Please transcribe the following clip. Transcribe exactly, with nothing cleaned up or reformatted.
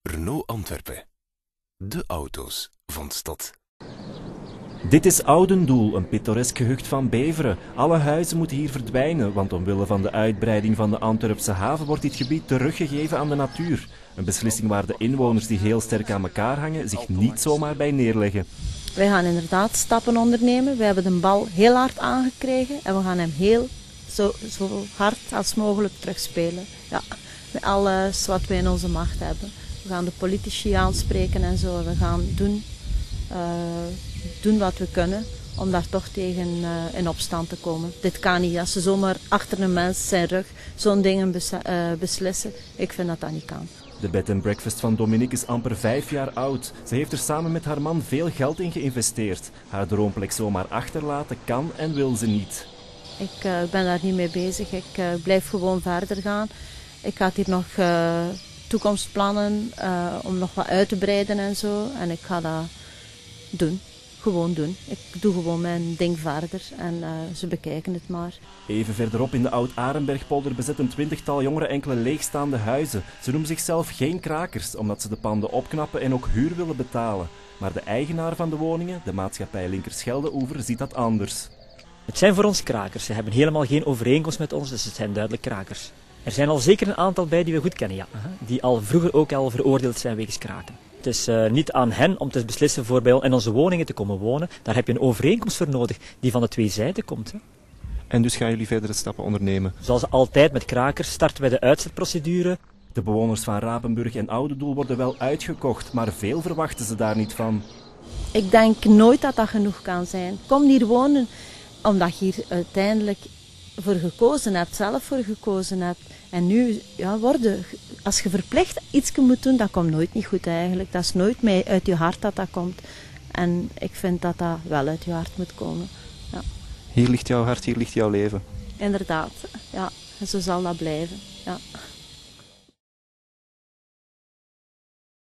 Renault Antwerpen. De auto's van de stad. Dit is Oudendoel, een pittoresk gehucht van Beveren. Alle huizen moeten hier verdwijnen, want omwille van de uitbreiding van de Antwerpse haven wordt dit gebied teruggegeven aan de natuur. Een beslissing waar de inwoners die heel sterk aan elkaar hangen zich niet zomaar bij neerleggen. Wij gaan inderdaad stappen ondernemen. We hebben de bal heel hard aangekregen en we gaan hem heel zo, zo hard als mogelijk terugspelen. Ja, met alles wat we in onze macht hebben. We gaan de politici aanspreken en zo. We gaan doen, uh, doen wat we kunnen om daar toch tegen uh, in opstand te komen. Dit kan niet. Als ze zomaar achter een mens zijn rug zo'n dingen bes uh, beslissen, ik vind dat dat niet kan. De bed and breakfast van Dominique is amper vijf jaar oud. Ze heeft er samen met haar man veel geld in geïnvesteerd. Haar droomplek zomaar achterlaten kan en wil ze niet. Ik uh, ben daar niet mee bezig. Ik uh, blijf gewoon verder gaan. Ik had hier nog uh, toekomstplannen uh, om nog wat uit te breiden en zo. En ik ga dat doen. Gewoon doen. Ik doe gewoon mijn ding verder en uh, ze bekijken het maar. Even verderop in de Oud-Arenbergpolder bezet een twintigtal jongeren enkele leegstaande huizen. Ze noemen zichzelf geen krakers, omdat ze de panden opknappen en ook huur willen betalen. Maar de eigenaar van de woningen, de maatschappij Linkerschelde-Oever, ziet dat anders. Het zijn voor ons krakers. Ze hebben helemaal geen overeenkomst met ons, dus het zijn duidelijk krakers. Er zijn al zeker een aantal bij die we goed kennen, ja. Die al vroeger ook al veroordeeld zijn wegens kraken. Het is uh, niet aan hen om te beslissen voor bij in onze woningen te komen wonen. Daar heb je een overeenkomst voor nodig die van de twee zijden komt. Hè. En dus gaan jullie verdere stappen ondernemen? Zoals altijd met krakers starten wij de uitzetprocedure. De bewoners van Rapenburg en Oudendoel worden wel uitgekocht, maar veel verwachten ze daar niet van. Ik denk nooit dat dat genoeg kan zijn. Kom hier wonen omdat je hier uiteindelijk voor gekozen hebt, zelf voor gekozen hebt. En nu, ja, worden, als je verplicht iets moet doen, dat komt nooit niet goed eigenlijk. Dat is nooit mee uit je hart dat dat komt. En ik vind dat dat wel uit je hart moet komen. Ja. Hier ligt jouw hart, hier ligt jouw leven. Inderdaad, ja. En zo zal dat blijven. Ja.